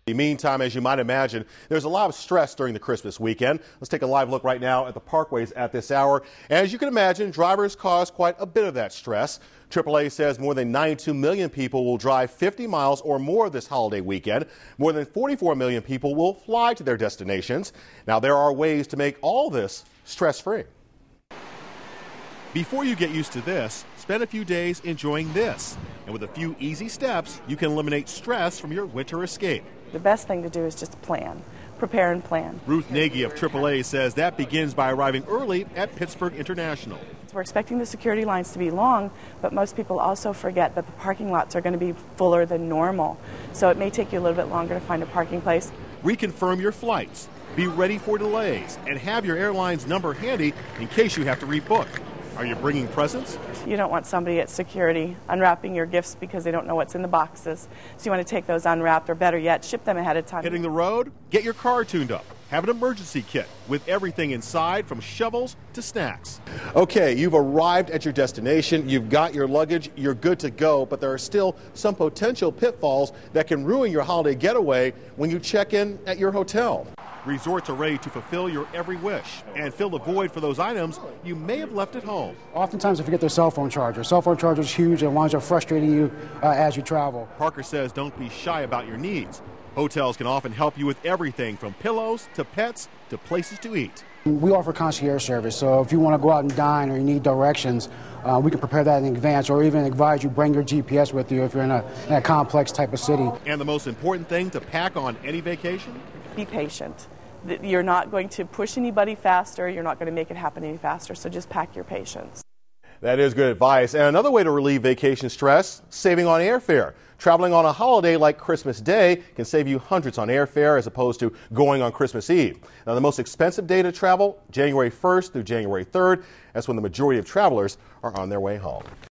Meantime, as you might imagine, there's a lot of stress during the Christmas weekend. Let's take a live look right now at the parkways at this hour. As you can imagine, drivers cause quite a bit of that stress. AAA says more than 92 million people will drive 50 miles or more this holiday weekend. More than 44 million people will fly to their destinations. Now, there are ways to make all this stress-free. Before you get used to this, spend a few days enjoying this. And with a few easy steps, you can eliminate stress from your winter escape. The best thing to do is just plan, prepare and plan. Ruth Nagy of AAA says that begins by arriving early at Pittsburgh International. We're expecting the security lines to be long, but most people also forget that the parking lots are going to be fuller than normal. So it may take you a little bit longer to find a parking place. Reconfirm your flights, be ready for delays, and have your airline's number handy in case you have to rebook. Are you bringing presents? You don't want somebody at security unwrapping your gifts because they don't know what's in the boxes. So you want to take those unwrapped, or better yet, ship them ahead of time. Hitting the road? Get your car tuned up. Have an emergency kit with everything inside, from shovels to snacks. Okay, you've arrived at your destination, you've got your luggage, you're good to go, but there are still some potential pitfalls that can ruin your holiday getaway when you check in at your hotel. Resorts are ready to fulfill your every wish and fill the void for those items you may have left at home. Oftentimes they forget their cell phone charger. Cell phone charger is huge and winds up frustrating you as you travel. Parker says don't be shy about your needs. Hotels can often help you with everything from pillows to pets to places to eat. We offer concierge service, so if you want to go out and dine or you need directions, we can prepare that in advance, or even advise you bring your GPS with you if you're in a complex type of city. And the most important thing to pack on any vacation? Be patient. You're not going to push anybody faster. You're not going to make it happen any faster. So just pack your patience. That is good advice. And another way to relieve vacation stress, saving on airfare. Traveling on a holiday like Christmas Day can save you hundreds on airfare as opposed to going on Christmas Eve. Now, the most expensive day to travel, January 1st through January 3rd. That's when the majority of travelers are on their way home.